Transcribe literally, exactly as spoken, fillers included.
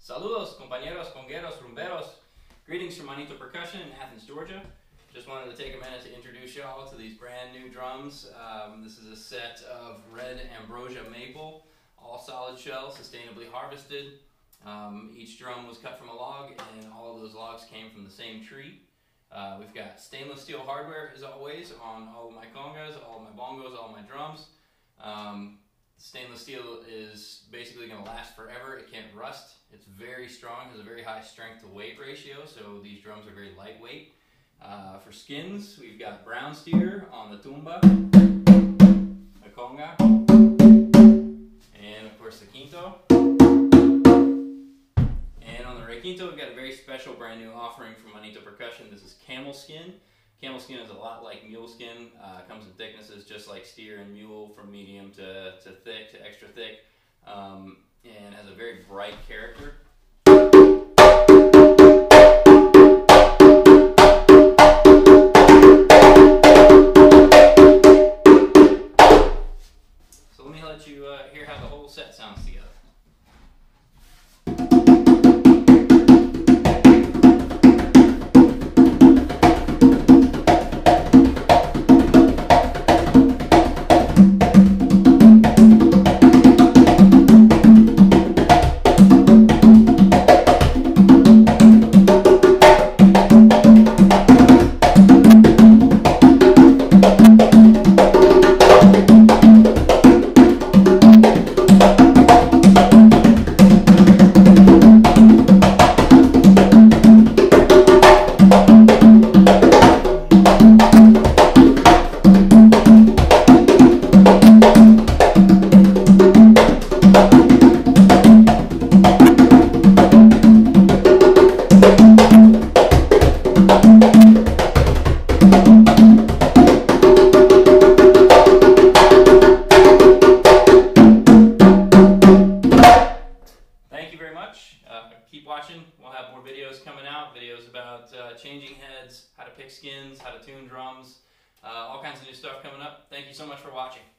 Saludos, compañeros, congueros, rumberos. Greetings from Manito Percussion in Athens, Georgia. Just wanted to take a minute to introduce y'all to these brand new drums. Um, this is a set of red ambrosia maple, all solid shell, sustainably harvested. Um, each drum was cut from a log, and all of those logs came from the same tree. Uh, we've got stainless steel hardware, as always, on all of my congas, all of my bongos, all of my drums. Um, stainless steel is basically going to last forever. It can't rust. It's very strong, has a very high strength to weight ratio, so these drums are very lightweight. Uh, for skins, we've got brown steer on the tumba, the conga, and of course the quinto. And on the requinto, we've got a very special brand new offering from Manito Percussion. This is camel skin. Camel skin is a lot like mule skin. Uh, comes in thicknesses just like steer and mule, from medium to, to thick to extra thick, um, and has a very bright character. So let me let you uh, hear how the whole set sounds together. Uh, keep watching. We'll have more videos coming out, videos about uh, changing heads, how to pick skins, how to tune drums, uh, all kinds of new stuff coming up. Thank you so much for watching.